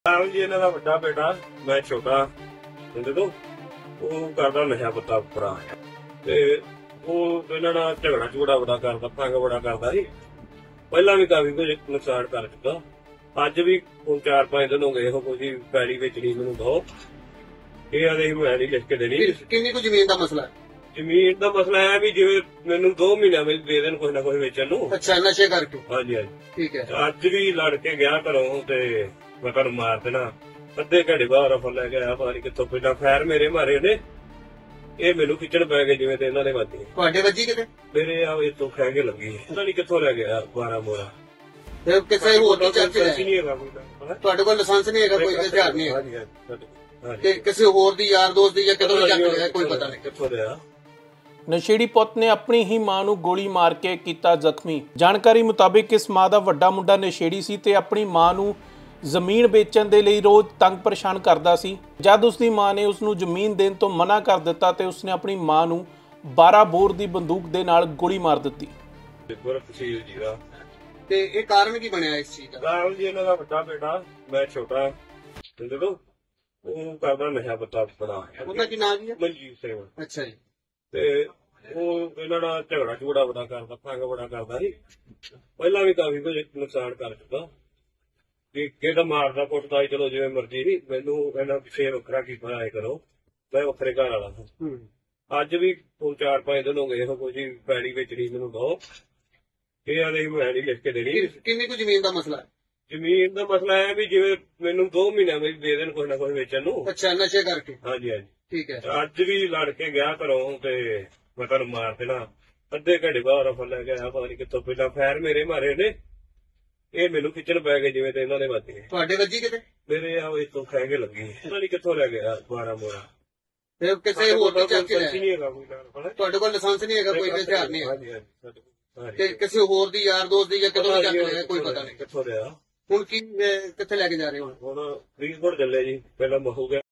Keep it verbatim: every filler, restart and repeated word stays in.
ਰਾਹੁਲ ਜੀ ਇਹਨਾਂ ਦਾ ਵੱਡਾ ਬੇਟਾ, ਮੈਂ ਛੋਟਾ ਹੁੰਦੇ ਤੋਂ ਉਹ ਕਰਦਾ ਨਸ਼ਾ ਪੱਤਾ ਭਰਾ ਤੇ ਉਹ ਇਹਨਾਂ ਨਾਲ ਝਗੜਾ ਝੂੜਾ ਬੜਾ ਕਰਦਾ, ਤੰਗ ਬੜਾ ਕਰਦਾ ਸੀ। ਪਹਿਲਾਂ ਵੀ ਕਾਫੀ ਕੁਝ ਨੁਕਸਾਨ ਕਰ ਚੁੱਕਾ। ਅੱਜ ਵੀ ਹੁਣ ਚਾਰ ਪੰਜ ਦਿਨ ਹੋ ਗਏ ਇਹੋ ਕੁਝ ਪੈੜੀ ਵੇਚਣੀ ਮੈਨੂੰ ਦੋ, ਇਹ ਆਦੇ ਮੈਂ ਨਹੀਂ ਲਿਖ ਕੇ ਦੇਣੀ। ਕਿੰਨੀ ਕੁ ਜ਼ਮੀਨ ਦਾ ਮਸਲਾ ਹੈ? ਜ਼ਮੀਨ ਦਾ ਮਸਲਾ ਹੈ ਵੀ ਜਿਵੇਂ ਮੈਨੂੰ ਦੋ ਮਹੀਨਿਆਂ ਵਿੱਚ ਦੇ ਦੇਣ ਕੁਝ ਨਾ ਕੁਝ ਵੇਚਣ ਨੂੰ। ਅੱਛਾ, ਨਸ਼ੇ ਕਰਕੇ। ਹਾਂਜੀ ਹਾਂਜੀ ਠੀਕ ਹੈ। ਅੱਜ ਵੀ ਲੜ ਕੇ ਗਿਆ ਘਰੋਂ ਤੇ ਮੈਂ ਤੁਹਾਨੂੰ ਮਾਰ ਦੇਣਾ। ਅੱਧੇ ਘੰਟੇ ਬਾਅਦ ਰਫਲ ਲੈ ਕੇ ਆਇਆ, ਪਤਾ ਨੀ ਕਿੱਥੋਂ ਪਹਿਲਾਂ ਫੈਰ ਮੇਰੇ ਮਾਰੇ ਨੇ, ਇਹ ਮੈਨੂੰ ਖਿੱਚਣ ਪੈ ਗਏ ਜਿਵੇਂ ਤੇ ਇਹਨਾਂ ਨੇ ਵੱਜੀ। ਤੁਹਾਡੇ ਵੱਜੀ ਕਿਤੇ? ਮੇਰੇ ਆ ਇਹ ਤੋਂ ਖਹਿ ਕੇ ਲੱਗੀ, ਪਤਾ ਨੀ ਕਿੱਥੋਂ ਲੈ ਗਿਆ ਬਾਰਾ ਮੋਰਾ। ਤੇ ਕਿਸੇ ਹੋਰ ਦੀ ਚਰਚ ਨਹੀਂ ਹੈਗਾ ਕੋਈ, ਤੁਹਾਡੇ ਕੋਲ ਲਾਇਸੈਂਸ ਨਹੀਂ ਹੈਗਾ, ਕੋਈ ਹਥਿਆਰ ਨਹੀਂ ਹੈ? ਹਾਂਜੀ ਹਾਂਜੀ। ਤੇ ਕਿਸੇ ਹੋਰ ਦੀ ਯਾਰ ਦੋਸਤ ਦੀ ਜਾਂ ਕਿਤੋਂ ਚੱਕ ਲਿਆ, ਕੋਈ ਪਤਾ ਨਹੀਂ ਕਿੱਥੋਂ ਲਿਆ। ਨਸ਼ੇੜੀ ਪੁੱਤ ਨੇ ਆਪਣੀ ਹੀ ਮਾਂ ਨੂੰ ਗੋਲੀ ਮਾਰ ਕੇ ਕੀਤਾ ਜ਼ਖਮੀ। ਜਾਣਕਾਰੀ ਮੁਤਾਬਿਕ ਇਸ ਮਾਂ ਦਾ ਵੱਡਾ ਮੁੰਡਾ ਨਸ਼ੇੜੀ ਸੀ ਤੇ ਆਪਣੀ ਮਾਂ ਨੂੰ ਜ਼ਮੀਨ ਵੇਚਣ ਦੇ ਲਈ ਰੋਜ਼ ਤੰਗ ਪਰੇਸ਼ਾਨ ਕਰਦਾ ਸੀ। ਜਦ ਉਸ ਦੀ ਮਾਂ ਨੇ ਉਸ ਨੂੰ ਜ਼ਮੀਨ ਦੇਣ ਤੋਂ ਮਨਾ ਕਰ ਦਿੱਤਾ ਤੇ ਉਸਨੇ ਆਪਣੀ ਮਾਂ ਨੂੰ ਬਾਰਾਂ ਬੋਰ ਦੀ ਬੰਦੂਕ ਦੇ ਨਾਲ ਗੋਲੀ ਮਾਰ ਦਿੱਤੀ। ਤਹਿਸੀਲ ਜੀ ਦਾ। ਤੇ ਇਹ ਕਾਰਨ ਕੀ ਬਣਿਆ ਇਸ ਚੀਜ਼ ਦਾ? ਰਾਹੁਲ ਜੀ ਇਹਨਾਂ ਦਾ ਵੱਡਾ ਬੇਟਾ, ਮੈਂ ਛੋਟਾ ਹੁੰਦੇ ਤੋਂ ਉਹ ਕਰਦਾ ਨਸ਼ਾ ਪੱਤਾ ਭਰਾ। ਉਹਦਾ ਕੀ ਨਾਂ ਕੀ ਹੈ? ਮਨਜੀਤ ਸਿੰਘ। ਅੱਛਾ ਜੀ। ਤੇ ਉਹ ਇਹਨਾਂ ਨਾਲ ਝਗੜਾ ਝੂੜਾ ਬੜਾ ਕਰਦਾ, ਤੰਗ ਬੜਾ ਕਰਦਾ ਸੀ। ਪਹਿਲਾਂ ਵੀ ਕਾਫੀ ਕੁਝ ਨੁਕਸਾਨ ਕਰ ਚੁੱਕਾ। ਕਿ ਕਿਹਦਾ ਮਾਰਦਾ ਕੁੱਟਦਾ ਸੀ, ਚਲੋ ਜਿਵੇਂ ਮਰਜ਼ੀ ਸੀ। ਮੈਨੂੰ ਇਹਨਾਂ ਪਿੱਛੇ ਵੱਖਰਾ ਕੀ ਪਾਇਆ ਕਰੋ, ਮੈਂ ਵੱਖਰੇ ਘਰ ਵਾਲਾ ਸੀ। ਅੱਜ ਵੀ ਹੁਣ ਚਾਰ ਪੰਜ ਦਿਨ ਹੋ ਗਏ ਇਹੋ ਕੁਝ ਪੈੜੀ ਵੇਚਣੀ ਮੈਨੂੰ ਦੋ, ਇਹ ਆਦੇ ਮੈਂ ਨਹੀਂ ਲਿਖ ਕੇ ਦੇਣੀ। ਕਿੰਨੀ ਕੁ ਜ਼ਮੀਨ ਦਾ ਮਸਲਾ ਹੈ? ਜ਼ਮੀਨ ਦਾ ਮਸਲਾ ਹੈ ਵੀ ਜਿਵੇਂ ਮੈਨੂੰ ਦੋ ਮਹੀਨਿਆਂ ਵਿੱਚ ਦੇ ਦੇਣ ਕੁਝ ਨਾ ਕੁਝ ਵੇਚਣ ਨੂੰ। ਅੱਛਾ, ਨਸ਼ੇ ਕਰਕੇ। ਹਾਂਜੀ ਹਾਂਜੀ। ਠੀਕ ਹੈ। ਅੱਜ ਵੀ ਲੜ ਕੇ ਗਿਆ ਘਰੋਂ ਤੇ ਮੈਂ ਤੁਹਾਨੂੰ ਮਾਰ ਦੇਣਾ। ਅੱਧੇ ਘੰਟੇ ਬਾਅਦ ਰਫਲ ਲੈ ਕੇ ਆਇਆ, ਪਤਾ ਨੀ ਕਿੱਥੋਂ ਪਹਿਲਾਂ ਫੈਰ ਮੇਰੇ ਮਾਰੇ ਨੇ, ਇਹ ਮੈਨੂੰ ਖਿੱਚਣ ਪੈ ਗਏ ਜਿਵੇਂ ਤੇ ਇਹਨਾਂ ਨੇ ਵੱਜੀ। ਤੁਹਾਡੇ ਵੱਜੀ ਕਿਤੇ? ਮੇਰੇ ਆ ਇਹ ਤੋਂ ਖਹਿ ਕੇ ਲੱਗੀ, ਪਤਾ ਨੀ ਕਿੱਥੋਂ ਲੈ ਗਿਆ ਬਾਰਾ ਮੋਰਾ। ਤੇ ਕਿਸੇ ਹੋਰ ਦੀ ਚਰਚ ਨਹੀਂ ਹੈਗਾ ਕੋਈ ਨਾਲ, ਤੁਹਾਡੇ ਕੋਲ ਲਾਇਸੈਂਸ ਨਹੀਂ ਹੈਗਾ, ਕੋਈ ਹਥਿਆਰ ਨਹੀਂ ਹੈ? ਹਾਂਜੀ ਹਾਂਜੀ। ਤੇ ਕਿਸੇ ਹੋਰ ਦੀ ਯਾਰ ਦੋਸਤ ਦੀ ਜਾਂ ਕਿਤੋਂ ਚੱਕ ਲਿਆ, ਕੋਈ ਪਤਾ ਨਹੀਂ ਕਿੱਥੋਂ ਲਿਆ। ਹੁਣ ਕੀ ਕਿੱਥੇ ਲੈ ਕੇ ਜਾ ਰਹੇ ਹੋ? ਹੁਣ ਫਰੀਦਕੋਟ ਚੱਲੇ ਜੀ, ਪਹਿਲਾਂ ਮਹੂ ਗਿਆ।